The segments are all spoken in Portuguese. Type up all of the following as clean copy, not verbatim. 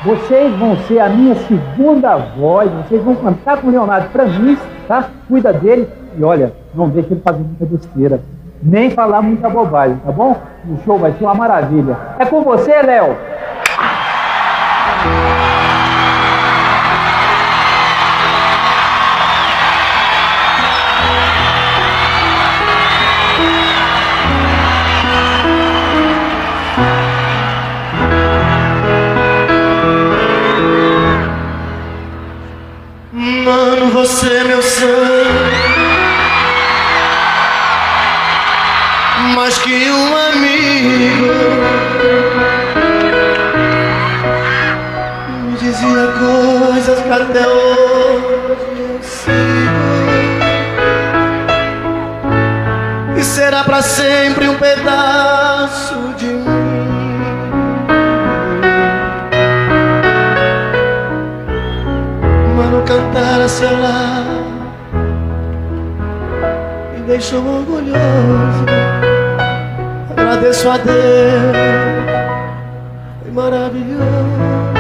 Vocês vão ser a minha segunda voz, vocês vão cantar com o Leonardo pra mim, tá? Cuida dele e olha, não deixa ele fazer muita besteira, nem falar muita bobagem, tá bom? O show vai ser uma maravilha. É com você, Léo! Mano, você é meu sangue, mais que um amigo. Me dizia coisas que até hoje eu sigo. E será pra sempre um pedaço de mim. Mano, cantar a seu lado me deixou orgulhoso. Agradeço a Deus, foi maravilhoso.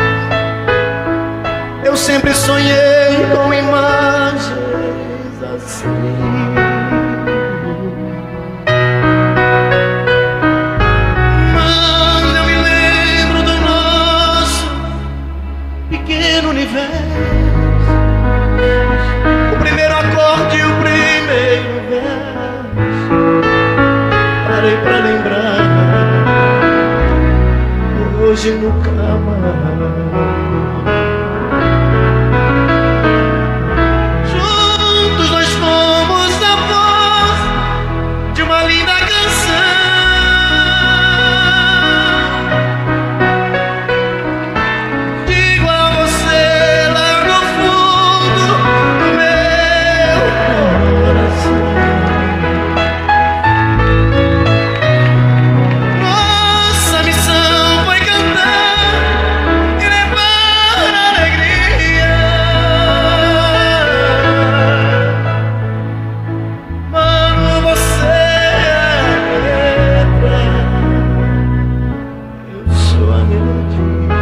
Eu sempre sonhei com imagens assim. Mano, eu me lembro do nosso pequeno universo. O primeiro acorde e o primeiro verso. Parei pra lembrar, hoje nunca mais. Juntos nós fomos a voz de uma linda canção. Digo a você lá no fundo do meu coração. Nossa missão foi cantar e levar alegria. Mano, você é a letra, eu sou a melodia.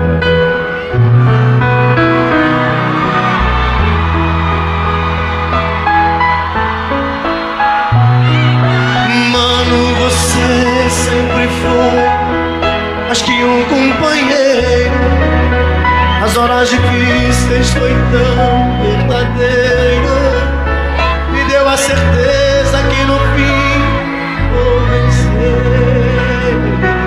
Mano, você sempre foi mais que um companheiro. As horas difíceis foi tão verdadeiro. Me deu a certeza que no fim vou vencer.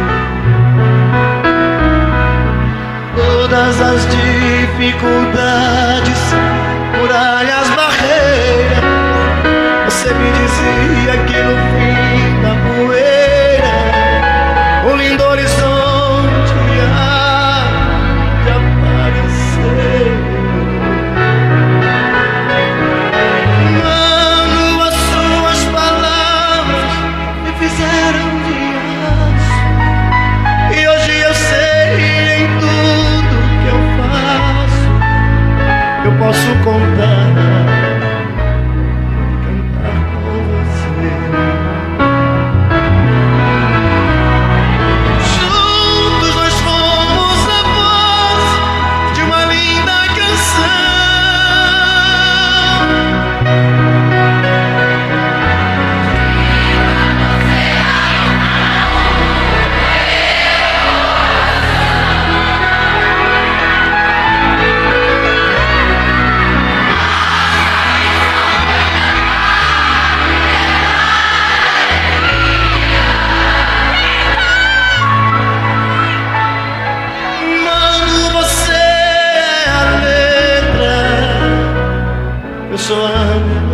Todas as dificuldades, muralhas, barreiras. Você me dizia que no fim da poeira um lindo horizonte há de aparecer. Mano, as suas palavras me fizeram de aço. E hoje eu sei, em tudo que eu faço, eu posso contar, cantar com você. Juntos nós fomos a voz de uma linda canção. Mano, você é a letra, eu sou a